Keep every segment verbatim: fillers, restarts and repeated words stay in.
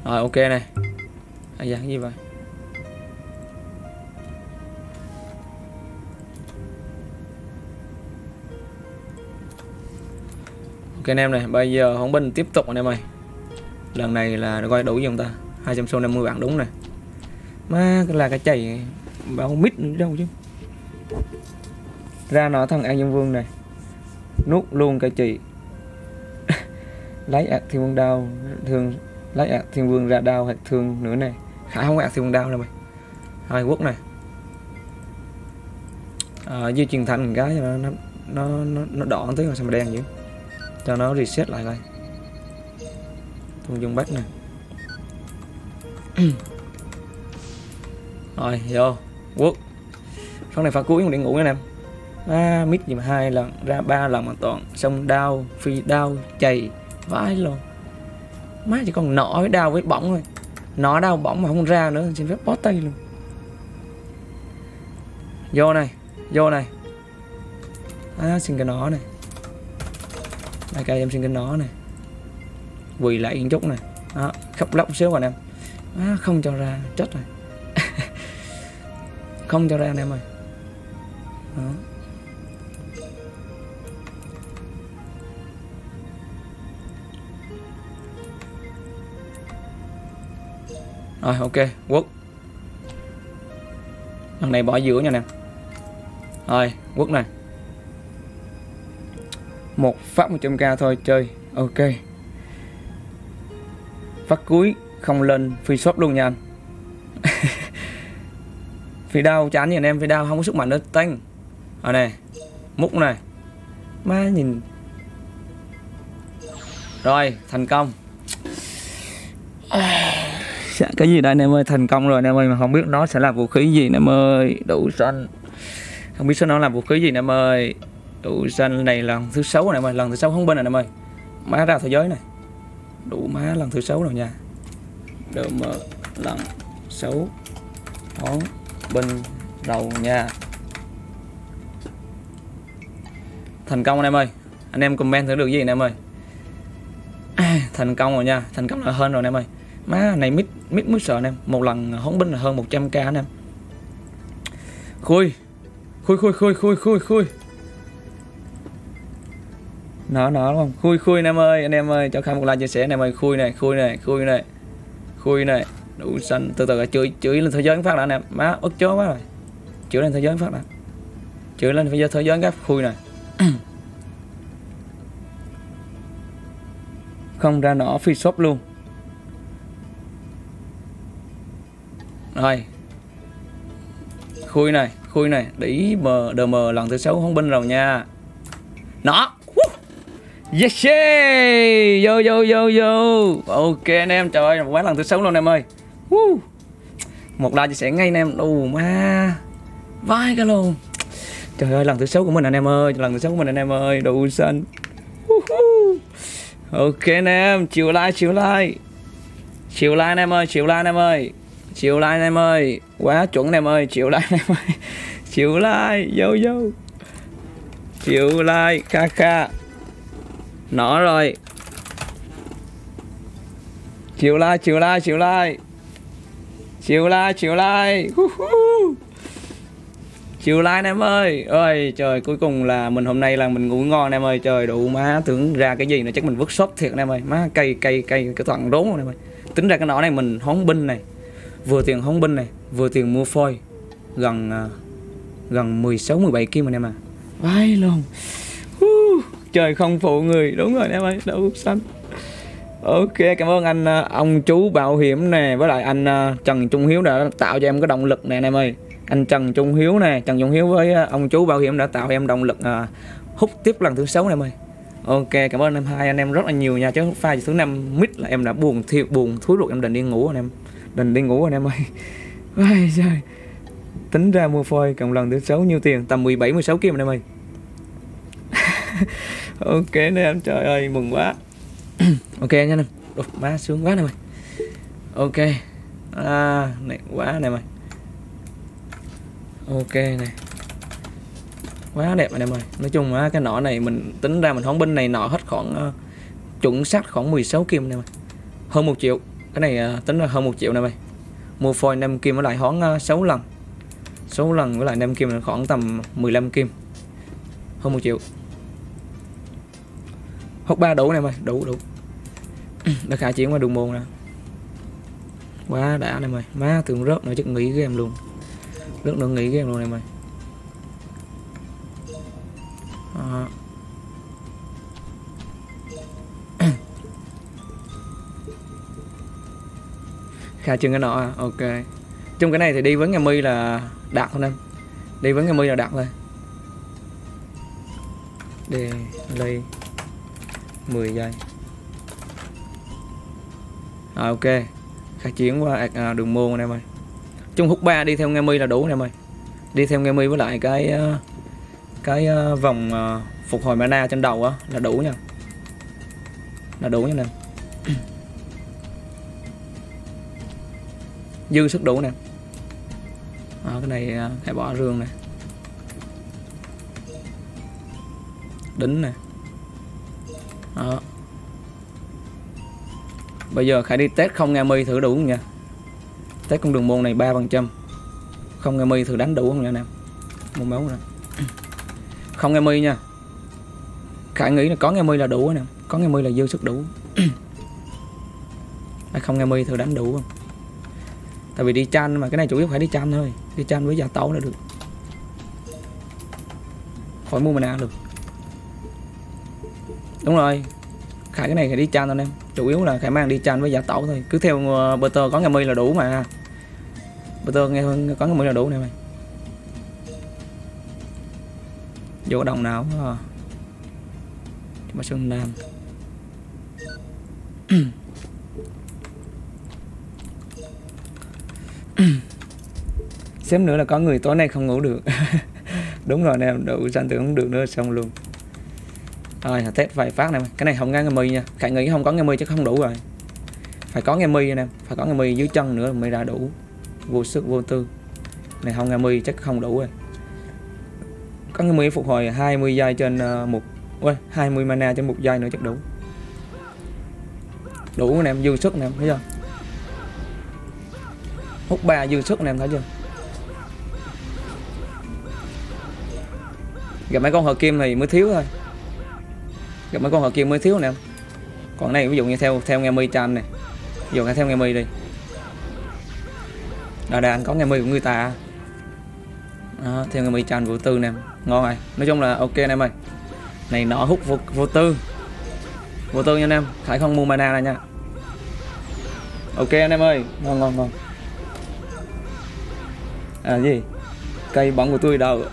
Rồi ok này. À dạ cái gì vậy? Ok anh em này, bây giờ Hồng Binh tiếp tục anh em ơi. Lần này là coi đủ gì không ta? hai trăm số năm mươi bạn đúng này. Má là cái chày bao mít đâu chứ. Ra nó thằng An Nhân Vương này. Nuốt luôn cái chị. Lấy ạc thiên vương đao thương, lấy ạc thiên vương ra đao hoặc thương nữa này. Khải không có ạc thiên vương đao đâu mày. Hai quốc này. À, dưới truyền thành cái nó nó nó nó, nó đỏ tới rồi sao mà đen vậy? Cho nó reset lại coi. Thùng dùng bách này. Rồi vô quốc. Phần này pha cuối không để ngủ nha anh em. À, mít gì mà hai lần ra ba lần mà toàn xong đao phi đao chày vãi luôn. Má chỉ còn nọ với đao với bỏng thôi. Nọ đao bỏng mà không ra nữa, xin phép bó tay luôn. Vô này, vô này. À, xin cái nó này. Đây cây em xin cái nó này. Quỳ lại yên chút này. Đó, khóc lóc xíu anh em. À, không cho ra, chết rồi. Không cho ra anh em ơi. Đó. Rồi ok, quốc. Lần này bỏ giữa nha anh em. Rồi, quốc này. Một phát một trăm k thôi chơi. Ok. Phát cuối không lên free shop luôn nha anh. Phi đao chán gì anh em, phi đao không có sức mạnh nữa tanh. Ở này, múc này. Má nhìn. Rồi, thành công. Cái gì đây anh em ơi, thành công rồi anh em ơi, mà không biết nó sẽ là vũ khí gì anh em ơi. Đủ xanh. Không biết sao nó là vũ khí gì anh em ơi. Đủ xanh này lần thứ sáu này em ơi, lần thứ sáu không bên này anh em ơi. Má ra thế giới này. Đủ má lần thứ sáu rồi nha. Đỡ mở lần sáu món bên đầu nha. Thành công anh em ơi. Anh em comment thử được gì anh em ơi. À, thành công rồi nha, thành công là hơn rồi anh em ơi. Má này mít mít mới sợ anh em. Một lần hóng binh là hơn một trăm k anh em. Khui. Khui khui khui khui khui khui. Nó nó đúng không? Khui khui anh em ơi, anh em ơi, cho Khai một like chia sẻ anh em ơi, khui này, khui này, khui này. Khui này, đủ xanh, từ từ chửi chửi lên thế giới phát đã anh em. Má ức chó quá rồi. Chửi lên thế giới phát đã. Chửi lên thế giới thế giới các khui này. Không ra nỏ free shop luôn. Rồi. Khui này, khui này, đỉ mờ đờ mờ lần thứ sáu không binh rồi nha. Nó. Yes yeah. Vô vô vô vô. Ok anh em, trời ơi, quá lần thứ sáu luôn em ơi. Woo. Một like chia sẻ ngay anh em. Ù ma. Vai cái luôn. Trời ơi, lần thứ sáu của mình anh em ơi, lần thứ sáu của mình anh em ơi, đủ xanh. Ok anh em, chiều like chiều like. Chiều like anh em ơi, chiều like anh em ơi. Chiều like anh em ơi, quá chuẩn anh em ơi, chiều like anh em ơi. Chiều like, vô vô. Chiều like, kha kha. Nó rồi. Chiều like, chiều like, chiều like. Chiều like, chiều like. Chiều like anh em ơi. Ơi trời, cuối cùng là mình hôm nay là mình ngủ ngon anh em ơi. Trời đủ má, tưởng ra cái gì nữa chắc mình vứt shop thiệt anh em ơi. Má cây cây cây cái toàn đốn anh em ơi. Tính ra cái nỏ này mình hóng binh này. Vừa tiền hóng binh này, vừa tiền mua phôi. Gần uh, gần mười sáu mười bảy kim anh em à. Vai luôn. Uh, trời không phụ người, đúng rồi anh em ơi, đủ xanh. Ok, cảm ơn anh uh, ông chú bảo hiểm nè, với lại anh uh, Trần Trung Hiếu đã tạo cho em cái động lực nè anh em ơi. Anh Trần Trung Hiếu nè, Trần Trung Hiếu với uh, ông chú bảo hiểm đã tạo em động lực uh, hút tiếp lần thứ sáu anh em ơi. Ok, cảm ơn em hai anh em rất là nhiều nha, chứ pha thứ năm mít là em đã buồn thiệt, buồn thúi ruột, em định đi ngủ anh em. Định đi ngủ anh em ơi. Ai trời. Tính ra mua phôi cộng lần thứ sáu nhiêu tiền, tầm mười bảy mười sáu kim anh em ơi. Ok anh em, trời ơi mừng quá. Ok nha anh em. Ủa, má sướng quá anh em ơi. Ok. À, này quá anh em ơi. Ok này. Quá đẹp anh em ơi. Nói chung á cái nỏ này mình tính ra mình hóng binh này nọ hết khoảng uh, chuẩn xác khoảng mười sáu kim anh em ơi. Hơn một triệu. Cái này uh, tính là hơn một triệu nè mày. Mua phôi năm kim với lại hoán uh, sáu lần. sáu lần với lại năm kim là khoảng tầm mười lăm kim. Hơn một triệu. Hốc ba đủ nè mày, đủ đủ. Đã khả chuyển qua đường môn nè. Quá đã nè mày. Má tưởng rớt nữa chắc nghỉ game luôn. Rớt nữa nghỉ game luôn nè mày. À. Khả chừng cái nọ à? Ok. Trong cái này thì đi với nghe mi là đạt thôi em. Đi với nghe mi là đạt thôi. Để lấy mười giây. À, ok. Khả chuyển qua à, đường môn này mày. Chung hút ba đi theo nghe mi là đủ nè mày. Đi theo nghe mi với lại cái cái vòng phục hồi mana trên đầu á là đủ nha. Là đủ nha nè. Dư sức đủ nè. À, cái này phải bỏ rương nè. Đính nè. Đó. Bây giờ Khải đi test không nghe mi thử đủ không nha. Test con đường môn này ba phần trăm. Không nghe mi thử đánh đủ không nha nè. Một máu nè. Không nghe mi nha. Khải nghĩ là có nghe mi là đủ nè. Có nghe mi là dư sức đủ. Không nghe mi thử đánh đủ không. Tại vì đi chanh mà cái này chủ yếu phải đi chanh thôi. Đi chanh với gia tấu là được. Khỏi mua mana được. Đúng rồi. Khải cái này phải đi chanh thôi em. Chủ yếu là Khải mang đi chanh với giả tẩu thôi. Cứ theo uh, Butter có nghe mi là đủ mà. Butter nghe có nghe mi là đủ nè mày. Vô đồng nào à. Mà Sơn Nam. Xém nữa là có người tối nay không ngủ được. Đúng rồi nè, đủ xanh tưởng không được nữa xong luôn. Rồi test vài phát này, cái này không nghe mi nha. Khải nghĩ không có nghe mi chắc không đủ rồi. Phải có nghe mi nè, phải có nghe mi dưới chân nữa mới ra đủ. Vô sức vô tư. Này không nghe mi chắc không đủ rồi. Có nghe mi phục hồi hai mươi giây trên uh, một ui, hai mươi mana trên một giây nữa chắc đủ. Đủ nè em, dư sức nè em, thấy chưa? Hút ba dư sức nè em thấy chưa? Gặp mấy con hợp kim thì mới thiếu thôi. Gặp mấy con hợp kim mới thiếu nè em. Còn này ví dụ như theo theo nghe mi chan này. Ví dụ như theo nghe mi đi. Đà đà anh có nghe mi của người ta. Đó, theo nghe mi chan vô tư nè em. Ngon rồi. Nói chung là ok nè em ơi. Này nọ hút vô, vô tư. Vô tư nha anh em. Khải không mua mana ra nha. Ok anh em ơi. Ngon ngon ngon. À gì? Cây bóng của tôi đâu.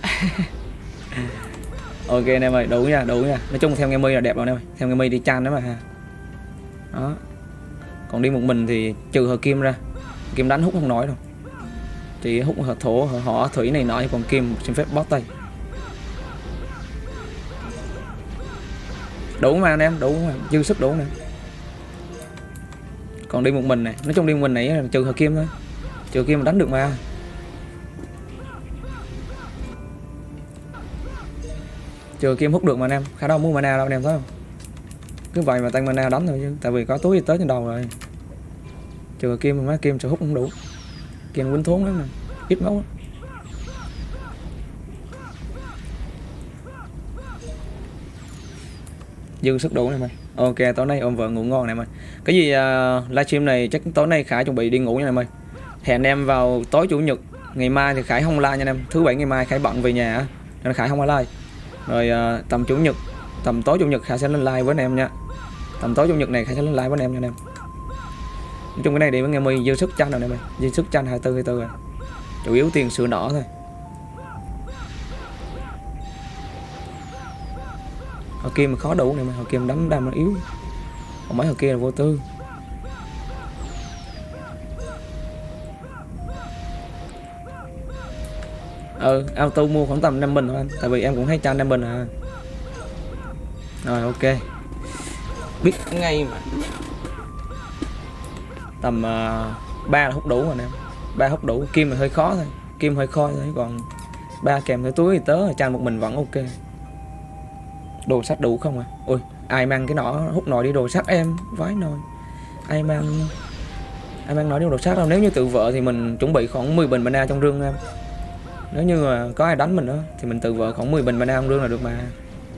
Ok anh em ơi, đủ nha, đủ nha. Nói chung theo nghe mi là đẹp rồi anh em ơi. Theo nghe mi đi chan đó mà ha. Đó. Còn đi một mình thì trừ hờ kim ra. Kim đánh hút không nổi đâu. Chỉ hút hờ thổ, hờ hỏa, thủy này nọ, còn kim xin phép bóp tay. Đủ mà anh em, đủ mà, dư sức đủ nè. Còn đi một mình này, nói chung đi một mình này trừ hờ kim thôi. Trừ kim mà đánh được mà. Trừ kim hút được mà anh em, khả đâu mua mana đâu anh em thấy không? Cứ vậy mà tăng mana đánh thôi chứ, tại vì có túi tới trên đầu rồi. Trừ kim mà má kim sẽ hút không đủ. Kim quýnh thốn lắm nè, ít máu lắm. Dư sức đủ này mày. Ok, tối nay ôm vợ ngủ ngon này mày. Cái gì uh, livestream này chắc tối nay Khải chuẩn bị đi ngủ nha mày. Hẹn em vào tối chủ nhật. Ngày mai thì Khải không like nha anh em. Thứ bảy ngày mai Khải bận về nhà nên Khải không có like. Rồi uh, tầm chủ nhật, tầm tối chủ nhật Khải sẽ lên like với anh em nha. Tầm tối chủ nhật này Khải sẽ lên like với anh em nha anh em. Nói chung cái này đi với nghe mi dư sức chanh rồi nè mày. Dư sức chanh hai mươi tư hai mươi tư rồi. Chủ yếu tiền sữa đỏ thôi. Hồi kia mà khó đủ này mà, hồi kia đánh đam nó yếu. Còn mấy hồi kia là vô tư. Ừ, auto mua khoảng tầm năm bình thôi anh. Tại vì em cũng thấy chan năm bình à. Rồi ok. Biết ngay mà. Tầm uh, ba là hút đủ rồi nè. ba hút đủ, kim là hơi khó thôi. Kim hơi khó thôi, còn ba kèm theo túi thì tớ chan một mình vẫn ok. Đồ sắt đủ không à? Ôi, ai mang cái nọ hút nồi đi đồ sắt em, vái nồi. Ai mang Em đang nói điều đồ sát đâu. Nếu như tự vợ thì mình chuẩn bị khoảng mười bình mana trong rương em. Nếu như mà có ai đánh mình đó thì mình tự vợ khoảng mười bình mana trong rương là được mà.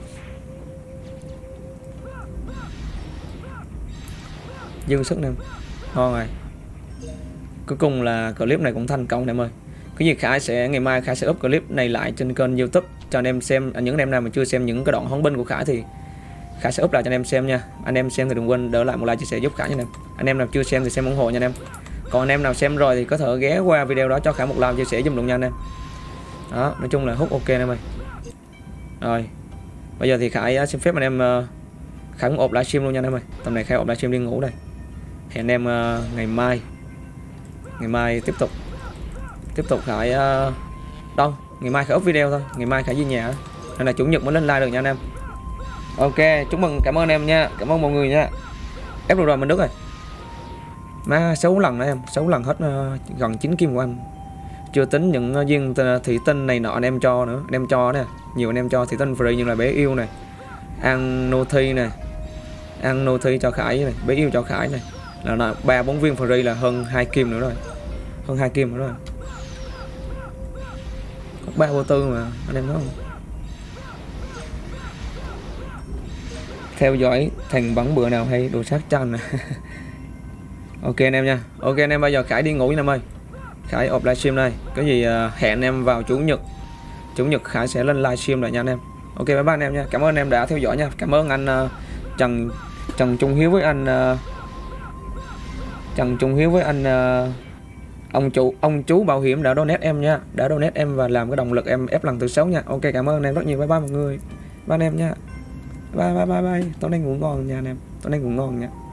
Dư sức nè. Ngon rồi. Cuối cùng là clip này cũng thành công em ơi. Cái gì Khải sẽ ngày mai Khải sẽ up clip này lại trên kênh YouTube cho anh em xem. Những anh em nào mà chưa xem những cái đoạn hóng binh của Khải thì Khải sẽ up lại cho anh em xem nha. Anh em xem thì đừng quên đỡ lại một like chia sẻ giúp Khải nha anh em. Anh em nào chưa xem thì xem ủng hộ nha anh em. Còn anh em nào xem rồi thì có thể ghé qua video đó cho Khải một like chia sẻ giùm luôn nha anh em. Đó, nói chung là hút ok anh em ơi. Rồi. Bây giờ thì Khải xin phép anh em Khải cũng ộp livestream luôn nha anh em ơi. Tầm này Khải ộp livestream đi ngủ đây. Hẹn anh em ngày mai. Ngày mai tiếp tục tiếp tục Khải uh, đâu ngày mai Khải up video thôi, ngày mai Khải về nhà nên là chủ nhật mới lên live được nha anh em. Ok, chúc mừng, cảm ơn em nha, cảm ơn mọi người nha. Ép được rồi mình Đức rồi má, sáu lần nữa em, sáu lần hết uh, gần chín kim của anh, chưa tính những uh, viên thủy tinh này nọ anh em cho nữa, anh em cho nè, nhiều anh em cho thủy tinh free như là bé yêu này, ăn nô thi này, ăn nô thi cho Khải này, bé yêu cho Khải này, là ba bốn viên free là hơn hai kim nữa rồi, hơn hai kim nữa rồi, có ba vô tư mà anh em nói không. Theo dõi thằng bắn bữa nào hay đồ sát tranh nè. Ok anh em nha, ok anh em, bây giờ Khải đi ngủ nha em ơi, Khải off livestream đây, có gì uh, hẹn anh em vào chủ nhật, chủ nhật Khải sẽ lên livestream lại nha anh em. Ok bye bye anh em nha, cảm ơn anh em đã theo dõi nha, cảm ơn anh uh, Trần Trần Trung Hiếu với anh uh, Trần Trung Hiếu với anh uh, ông chủ ông chú bảo hiểm đã donate em nha, đã donate em và làm cái động lực em ép lần thứ sáu nha. Ok cảm ơn anh em rất nhiều, bye bye mọi người, bye anh em nha, bye bye bye bye, tối nay ngủ ngon nha anh em, tối nay ngủ ngon nha.